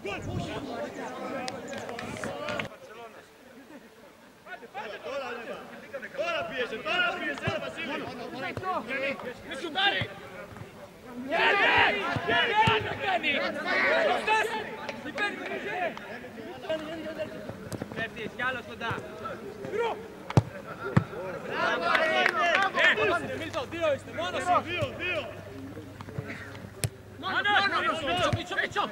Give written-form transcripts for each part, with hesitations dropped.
Τώρα πίεσε, έλα Βασίλη! Μη σουτάρει! Πέφτεις κι άλλος κοντά. Δύο είστε, μόνος σου. Δύο. Μίτσο.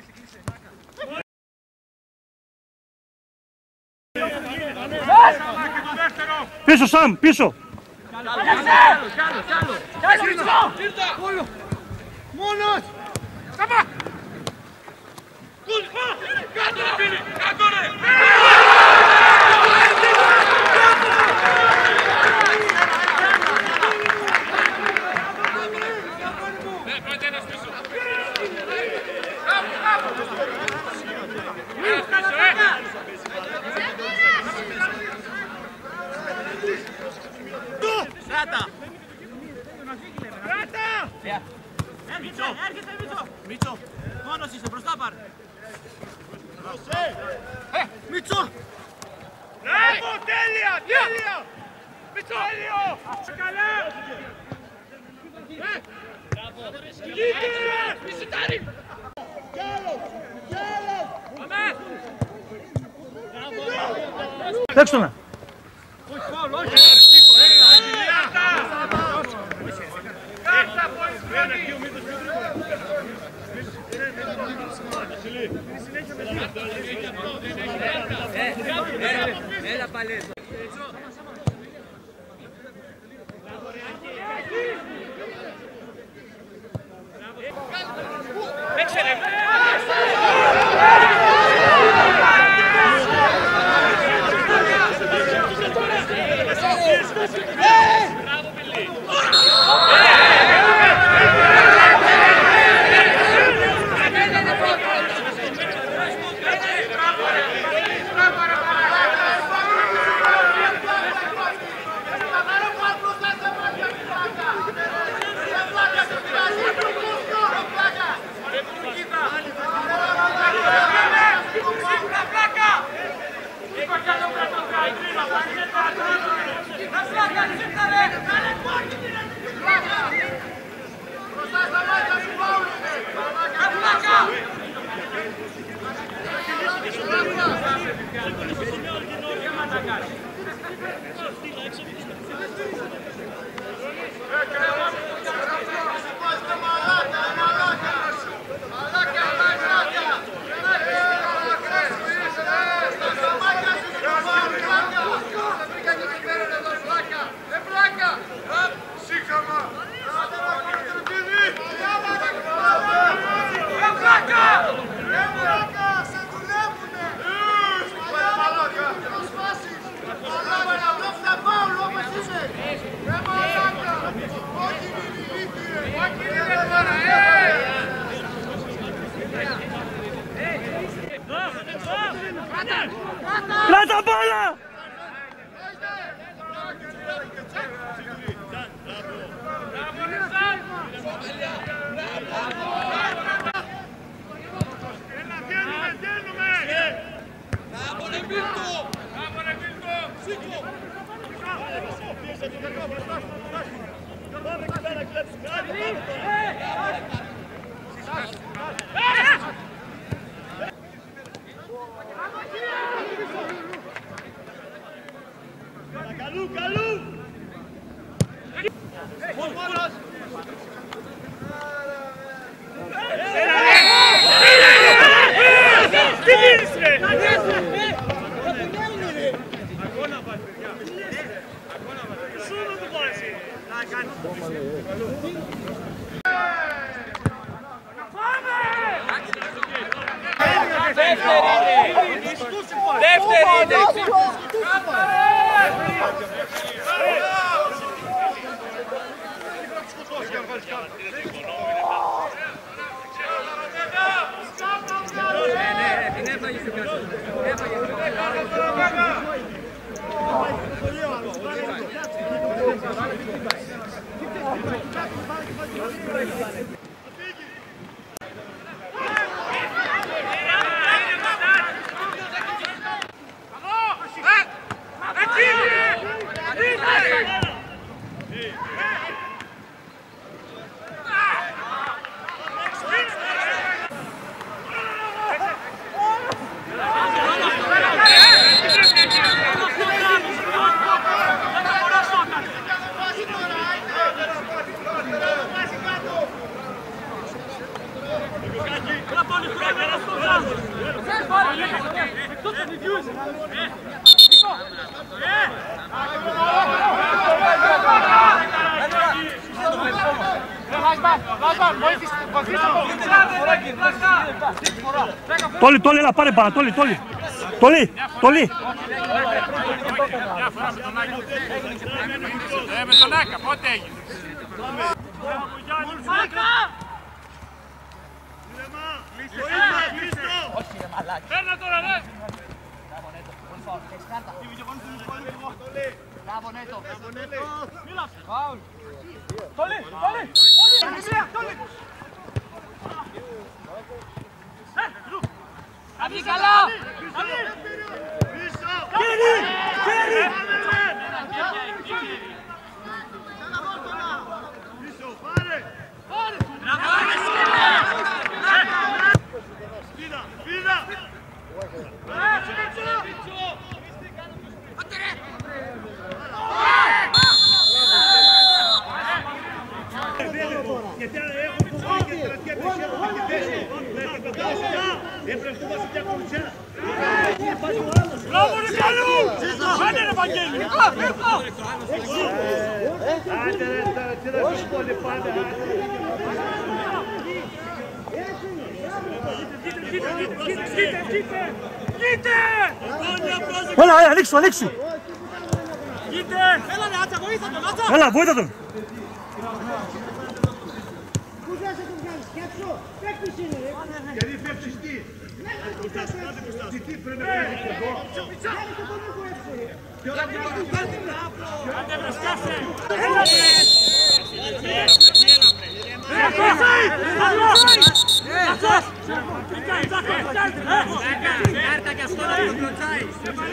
Πίσω Σαμ, πίσω. Κάλο. Μόνος. Σταμά. Κάτω ρε φίλοι, κάτω ρε. Πρώτα ένας πίσω. Ράτα! Έρχεται Μίτσο! Μόνος είσαι, μπροστά πάρε! Μίτσο! Τέλεια! Μίτσο! Καλά! Μη σουτάρει! Πάμε! Παίξτε να! Έλα πάλι. Παίξε ρε. Κράτα μπάλα! Καλού! Τι γίνεις ρε! Αγώνα πάει παιδιά! Αγώνα πάει! Σου να το πάει εσύ! Να κάνεις! Δεύτερη είναι! Τόλι, Τόλι, έλα πάρε πάνω, Τόλι, Τόλι. Τόλι, Τόλι. Με τον Άκα, πότε έγινε. Παίρνα τώρα, ρε! Μπράβο, Νέτο. Τόλι, Τόλι! Θα βγει καλά! Κέρι, Κέρι. Γιατί έχουν κουμπί και τελευταία πεσία που έχει πέσει. Έπρεπε να μας φτιάχνουν ξένα. Μπράβο, ρε Καλού! Άντε ρε Βαγγέλη! Άντε ρε, τι να σου πω λιπάνε. Κοίτε! Έλα, ανοίξου, ανοίξου. Κοίτε! Έλα ρε Άτσα, βοήθα τον Άτσα! Έλα, βοήθα τον. Πού θα σε τον κάνεις, σκέψω, παίκτης είναι ρε. Γιατί φεύγεις τι. Τι πρέπει να κάνεις εδώ. Κάνει το τον έχω έξω ρε. Άντε βρε σκάσε! Κάρτα και αυτό να τον κλωτσάει.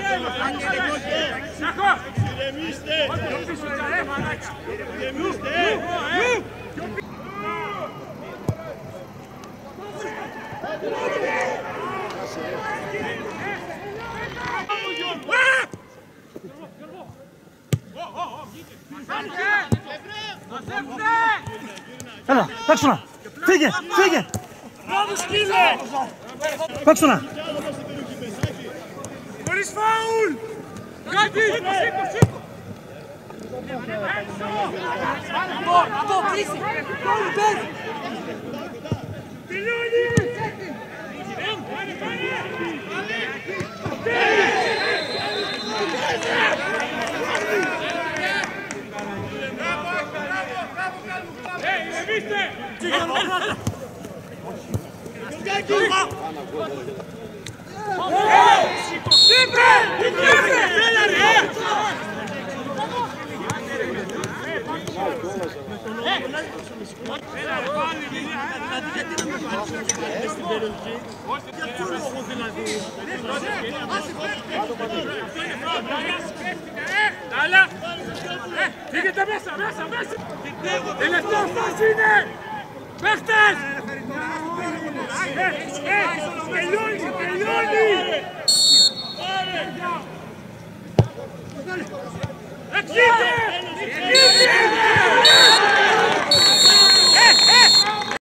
Έλα, παίξου να. Φύγε, φύγε. Μπράβο σκύλε! Παίξου να. Χωρίς φάουλ! Κάτι! Σήκω! Από, κλείσει. Κόλλη, παίζει. Τελειώνει! Φύγετε μέσα! Τελευταία φάση είναι! Παίχτες! Τελειώνει! Εξήντε!